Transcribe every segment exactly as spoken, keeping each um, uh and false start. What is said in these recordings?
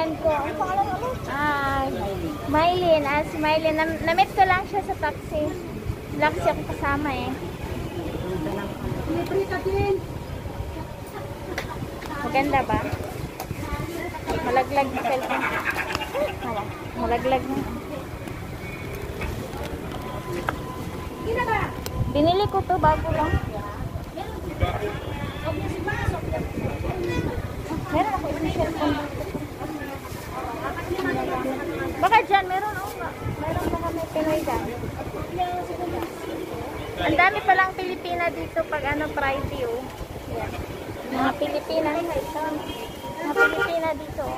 friend ko. Ang pangalan ano? Ay, Mylene. Ah, si Mylene. Na Namit ko lang siya sa taxi. Taxi ako kasama eh. Libre ka din. Maganda ba? Malaglag na cellphone. Malaglag na. Binili ko to bago lang. Meron ako isang cellphone. Baka dyan, meron oh. Meron baka may Pinoy dyan. Ang dami palang Pilipina dito pag ano Friday oh. Yan. Mga Pilipina. Mga Pilipina dito oh.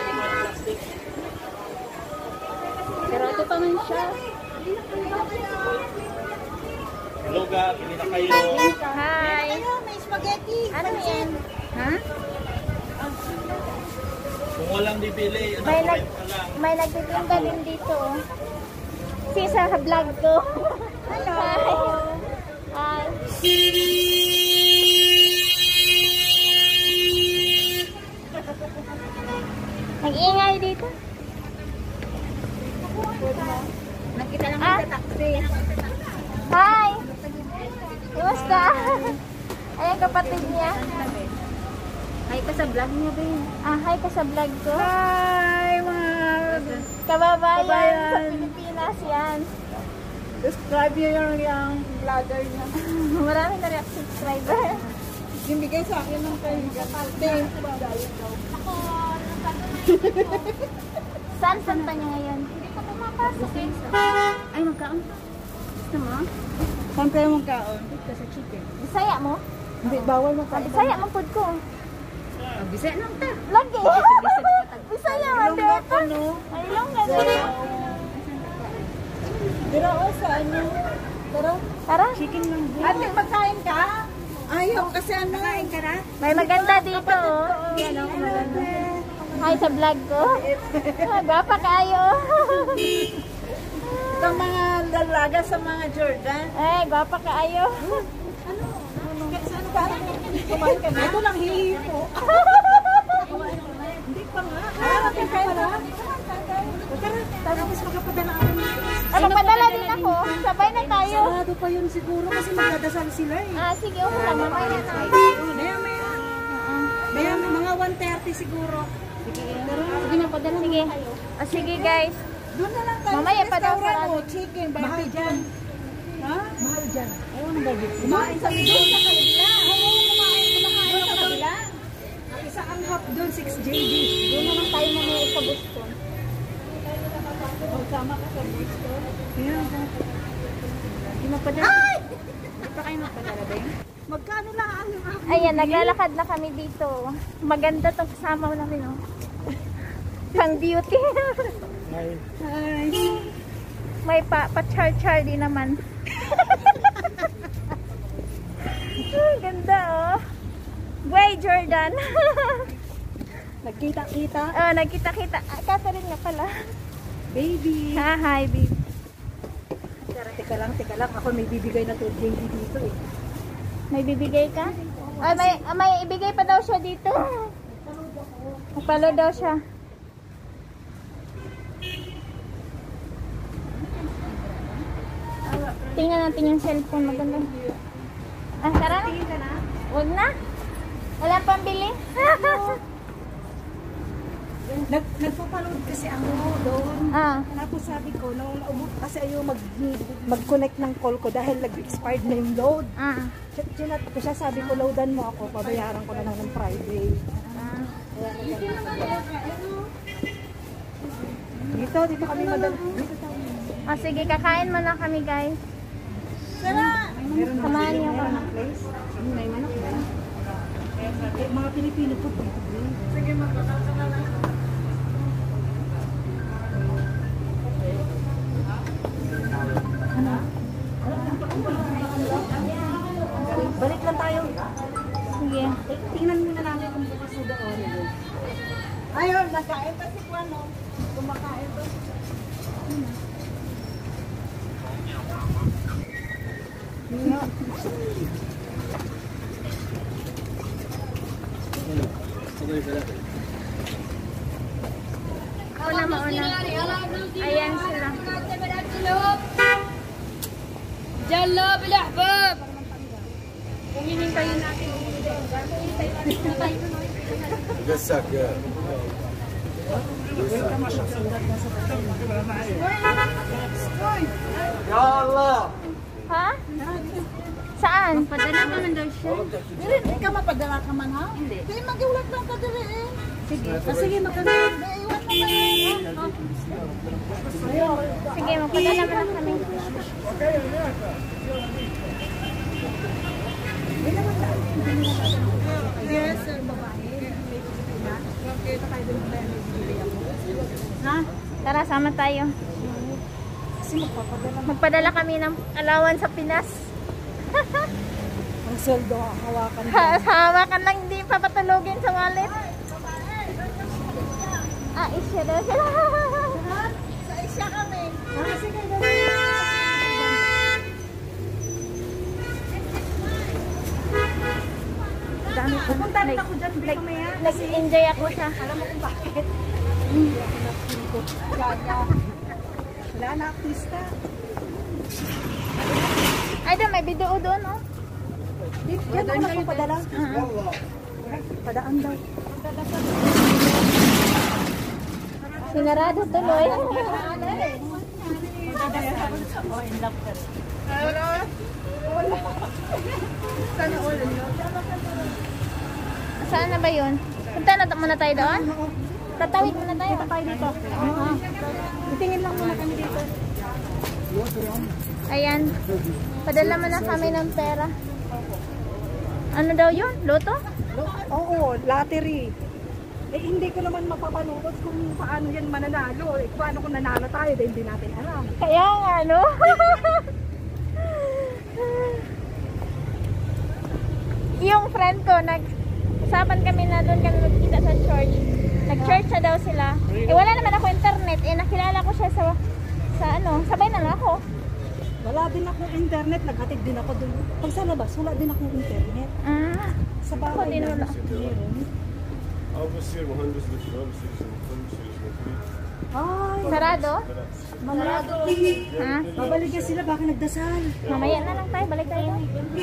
Pero ito pa man siya. Hello ga, pili na kayo. Hi. May spaghetti. Ano yan? Ha? Kung walang bibili, ano May, nag, ka lang. may nagtitinda din dito. Si sa vlog ko. Hello. Hi. Nag-iingay dito. Nakita lang Ah. sa taxi. Hi. Kumusta? Ayan kapatid niya. Hi ka sa vlog niya, Ben. Ah, hi ka sa vlog ko. Hi, mga Kababayan Kabayan. sa Pilipinas yan. subscribe niyo yung, yung vlogger niya. Marami na rin subscriber. Yung bigay sa akin ng kaibigan. Thanks. Saan santa niya ngayon? Hindi ka pumapasok eh. Ay, magkaon. Gusto mo? Saan tayo magkaon? Dito sa chicken. Bisaya mo? Hindi, bawal Ah, magkaon. Bisaya mo food ko. Ah, Bisaya lang ta. Lagi. Bisaya mo Ilongga dito. ko, no? Ay, Ilongga din. Dira o sa ano? Tara. Tara. Chicken lang. Ate, magkain ka? Ayaw kasi ano. Magkain ka na? May maganda dito. Oh. Yan ako maganda. Hi sa vlog ko. Ah, Gwapa kayo. Itong mga dalaga sa mga Jordan. Eh, gwapa kayo. Ano? Saan ka? Kumain ka na? Ito lang hihipo. Hindi pa nga. Harapin ka na. Tara, mas magkapadala ako. Ano, padala din ako. Sabay na tayo. Sarado pa yun siguro kasi magdadasal sila eh. Ah, sige, okay lang. Mamaya na tayo. Maya, maya. Maya, mga one thirty siguro. Sige, Sige na, padala sige. Ah, sige guys. doon na lang tayo. Mamaya sa pa daw restaurant sarado. o chicken. Mahal dyan. Ha? Mahal dyan. Ewan ba dito? Kumain sa doon sa kabila. Oo, kumain. Kumakain sa kabila. Ang isa ang half doon, six J D. Doon naman tayo mamaya sa gusto. Sama ka sa gusto. Yeah. Hindi magpadala. Ay! Hindi pa kayo magpadala ba yun? Magkano lang ang ang Ayan, naglalakad na kami dito. Maganda tong kasama namin, oh. Pang beauty. Hi. Hi. May pa, pa-char-char din naman. Ay, ganda, oh. Way, Jordan. Nagkita-kita. Oh, nagkita-kita. Ah, Catherine nga pala. Baby. Ha, hi, babe. Teka lang, teka lang. Ako may bibigay na to baby dito eh. May bibigay ka? Ay, may, ah, may ibigay pa daw siya dito. Magpalo daw siya. Tingnan natin yung cellphone. Maganda. Ah, tara na. Tingin ka na? Huwag na. Wala pang bili. Nag, nagpapaload kasi ako doon. Ah. Tapos sabi ko, nung naubot kasi ayaw mag, mag-connect ng call ko dahil nag-expired na yung load. Ah. Chinat ko siya, sabi ko, loadan mo ako, pabayaran ko na lang ng Friday. Ah. Dito, dito kami madal. Dito tayo. Ah, sige, kakain muna kami, guys. Sana! Meron na Samahan niyo ako. ng place. May manok ba? Eh, mga Pilipino po dito. Sige, magkakasama na. Balik lang tayo. Sige. Tingnan muna namin kung bukas na doon. Ayun, nakain pa si Kwano. Kumakain pa. Yeah. mauna, mauna. Ayan sila. Jalla bil ahbab. Hihintayin natin. قسك يا يا الله Ha? Saan? Padala mo daw siya. Hindi ka mapadala ka man ha? Hindi. Hindi magiulat lang ka dire eh. Sige. Ah, sige magkano. Iwan mo na. Sige, magpadala mo lang kami. Yes, sir, babae. Okay, tayo din ba ha? Tara, sama tayo. Kasi magpapadala. Magpadala kami ng alawan sa Pinas. Ang sweldo hawakan. Hawakan lang, hindi papatulogin sa wallet. Ah, isya daw sila. Sa isya kami. Ah, sige. Dami ko. Pupunta rin ako dyan, hindi ko maya. Nag-enjoy ako sa... Alam mo kung bakit? Hindi ako na-feel ko. Gaga. Wala na artista. Ay, doon, may video doon, oh. Dito, yan ako nagpapadala. Padaan daw. Sinarado tuloy. Saan na ba yun? Punta na muna tayo doon? Tatawid muna tayo. Tayo dito. Ah, Itingin lang muna kami dito. Ayan. Padala mo na kami ng pera. Ano daw yun? Loto? Oo, lottery. Eh, hindi ko naman mapapanood kung paano yan mananalo. Eh, paano kung nanalo tayo, dahil hindi natin alam. Kaya nga, no? Yung friend ko, nag-usapan kami na doon kami magkita sa church. Nag-church na daw sila. Eh, wala naman ako internet. Eh, nakilala ko siya sa, sa ano, sabay na lang ako. Wala din akong internet, naghatid din ako doon. Pag sa labas, wala din akong internet. Ah, Sa ako bahay din lang. wala. Meron. أو بصير مهندس دكتور بصير مهندس بصير Ay, Sarado? Malado. Ha? Babalik na sila, baka nagdasal. Mamaya na lang tayo, balik tayo.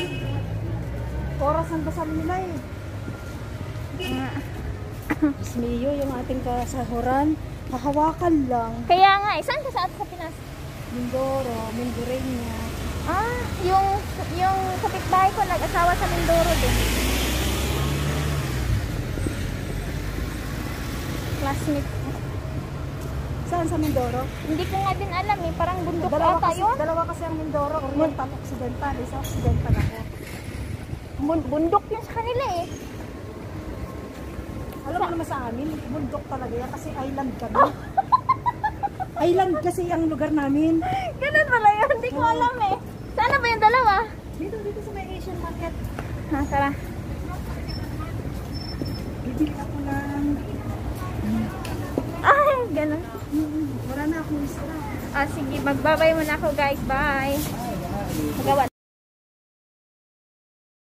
Oras ang dasal nila eh. Ah. Ismiyo, yung ating kasahuran, hahawakan lang. Kaya nga, eh, saan ka sa sa Pinas? Mindoro, Mindorenya. Ah, yung yung kapitbahay ko nag-asawa sa Mindoro din. Classmate. Saan sa Mindoro? Hindi ko nga din alam eh, parang bundok Dalawa ata kasi, yun. dalawa kasi ang Mindoro, Oriental, Occidental. Isa Occidental ako. Bun- Bundok yun sa kanila eh. Alam mo naman sa amin, bundok talaga yan kasi island kami. Island kasi ang lugar namin. Ganun pala yun, hindi ko alam eh. Sana ba yung dalawa? Dito, dito sa may Asian market. Ha, tara. Bibili ako ng... Ay, ganun. Wala na akong isla. Ah, sige, magbabay muna ako guys. Bye. Magawa.